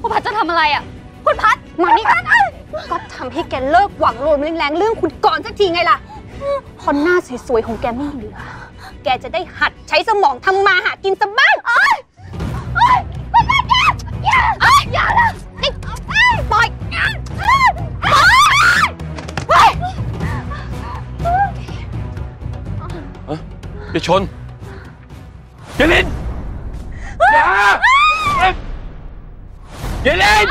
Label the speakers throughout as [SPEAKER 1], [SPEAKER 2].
[SPEAKER 1] คุณพัดจะทำอะไรอ่ะคุณพัดมานี่ก็ทำให้แกเลิกหวังโลมแรงๆเรื่องคุณกรณ์สักทีไงล่ะพอหน้าสวยๆของแกไม่เหลือแกจะได้หัดใช้สมองทำมาหากินซะบ้างคุณพัดอย่านะปล่อย
[SPEAKER 2] อย่าชนอย่าเล่นอย่าเล่น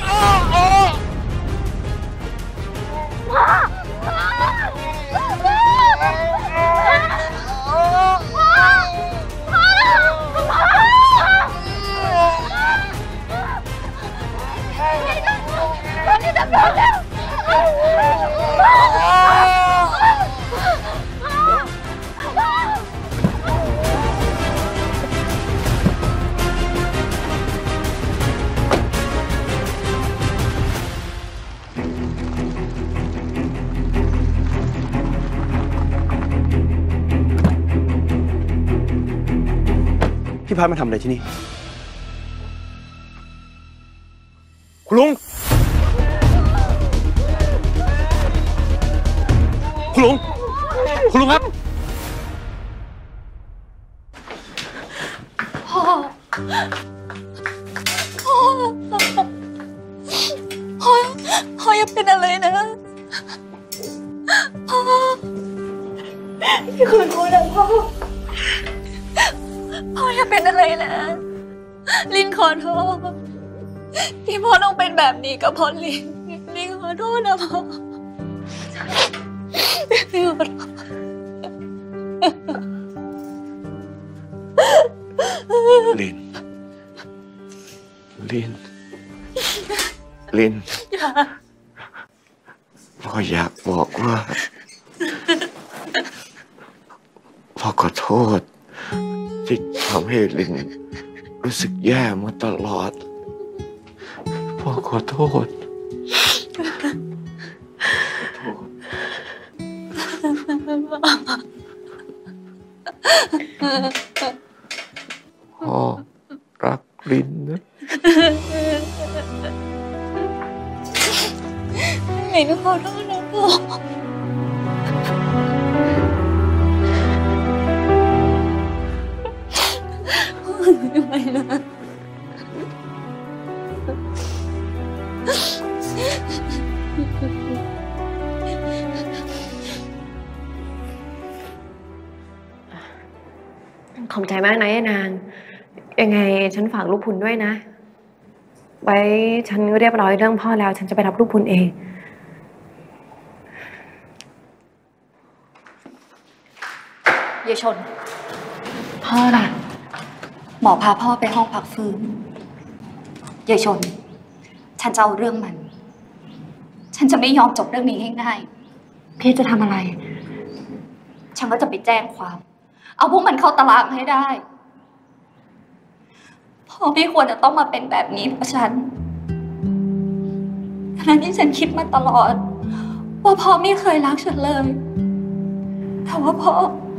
[SPEAKER 2] พี่พัดมาทำอะไรที่นี่คุณลุงครับ
[SPEAKER 1] พ่ออย่าเป็นอะไรนะพี่ขอโทษนะพ่ออย่าเป็นอะไรนะลินขอโทษที่พ่อต้องเป็นแบบนี้กับพ่อลินขอโทษนะพ่อลินขอโทษ
[SPEAKER 3] ลินพ่ออยากบอกว่าพ่อขอโทษที่ทำให้ลินรู้สึกแย่มาตลอดพ่อขอโทษพ่อรักลินนะ
[SPEAKER 1] ลินขอโทษนะพ่อทำไมนะ
[SPEAKER 4] ขอบใจมากนะนางยังไงฉันฝากลูกพุนด้วยนะไว้ฉันเรียบร้อยเรื่องพ่อแล้วฉันจะไปรับลูกพุนเอง
[SPEAKER 1] อย่าชนพ่อล่ะหมอพาพ่อไปห้องพักฟื้นอย่าชนฉันจะเอาเรื่องมันฉันจะไม่ยอมจบเรื่องนี้ให้ง่าย
[SPEAKER 4] พี่จะทำอะไร
[SPEAKER 1] ฉันก็จะไปแจ้งความเอาพวกมันเข้าตารางให้ได้พ่อไม่ควรจะต้องมาเป็นแบบนี้เพราะฉันทั้งที่ฉันคิดมาตลอดว่าพ่อไม่เคยรักฉันเลยแต่ว่าพ่อ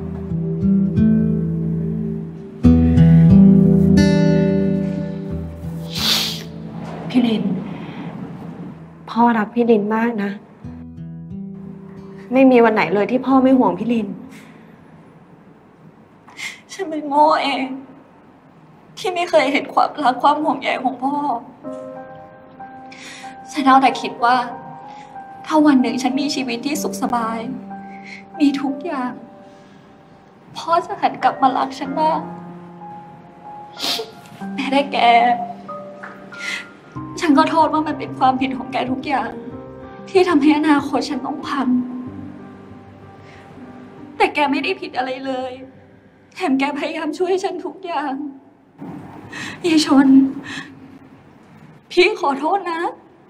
[SPEAKER 4] พี่ลินพ่อรักพี่ลินมากนะไม่มีวันไหนเลยที่พ่อไม่ห่วงพี่ลิน
[SPEAKER 1] ฉันเป็นโง่เองที่ไม่เคยเห็นความรักความห่วงใยของพ่อฉันเอาแต่คิดว่าถ้าวันหนึ่งฉันมีชีวิตที่สุขสบายมีทุกอย่างพ่อจะหันกลับมารักฉันบ้างแม้แต่แกฉันก็โทษว่ามันเป็นความผิดของแกทุกอย่างที่ทำให้อนาคตฉันต้องพังแต่แกไม่ได้ผิดอะไรเลยแถมแกพยายามช่วยฉันทุกอย่างยายชนพี่ขอโทษนะ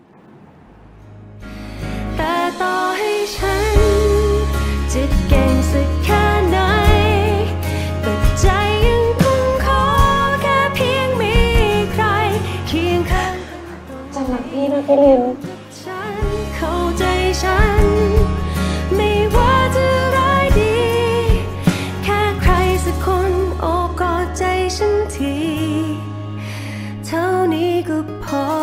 [SPEAKER 5] แต่ต่อให้ฉันจะเก่งสักแค่ไหนแต่ใจยังคงขอแค่เพียงมีใครเคียงข้าง
[SPEAKER 4] จะรักพี่นะพี่ลิน
[SPEAKER 5] ฉันเข้าใจฉันไม่ว่าจะร้ายดีแค่ใครสักคนโอบกอดใจฉันทีเท่านี้ก็พอ